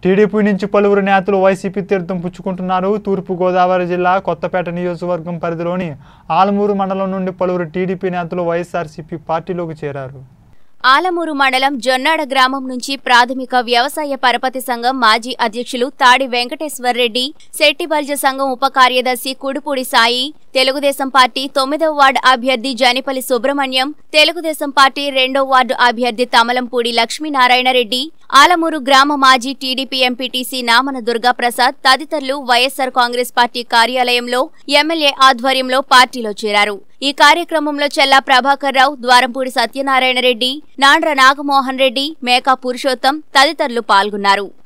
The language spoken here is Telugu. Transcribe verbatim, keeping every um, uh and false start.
టీడీపీ నుంచి పలువురు నేతలు వైసీపీ తీర్థం పుచ్చుకుంటున్నారు. తూర్పు గోదావరి జిల్లా కొత్తపేట నియోజకవర్గం పరిధిలోని ఆలమూరు మండలం నుండి పలువురు టీడీపీ నేతలు వైఎస్ఆర్సీపీ పార్టీలోకి చేరారు. ఆలమూరు మండలం జొన్నాడ గ్రామం నుంచి ప్రాథమిక వ్యవసాయ పరపతి సంఘం మాజీ అధ్యక్షులు తాడి వెంకటేశ్వర్ రెడ్డి, శెట్టిబల్జ సంఘం ఉప కార్యదర్శి కుడుపూడి సాయి, తెలుగుదేశం పార్టీ తొమ్మిదవ వార్డు అభ్యర్థి జనిపల్లి సుబ్రహ్మణ్యం, తెలుగుదేశం పార్టీ రెండవ వార్డు అభ్యర్థి తమలంపూడి లక్ష్మీనారాయణ రెడ్డి, ఆలమూరు గ్రామ మాజీ టీడీపీ ఎంపీటీసీ నామన దుర్గాప్రసాద్ తదితరులు వైఎస్ఆర్ కాంగ్రెస్ పార్టీ కార్యాలయంలో ఎమ్మెల్యే ఆధ్వర్యంలో పార్టీలో చేరారు. ఈ కార్యక్రమంలో చెల్లా ప్రభాకర్ రావు, ద్వారంపూడి సత్యనారాయణ రెడ్డి, నాండ్ర నాగమోహన్ రెడ్డి, మేకా పురుషోత్తం తదితరులు పాల్గొన్నారు.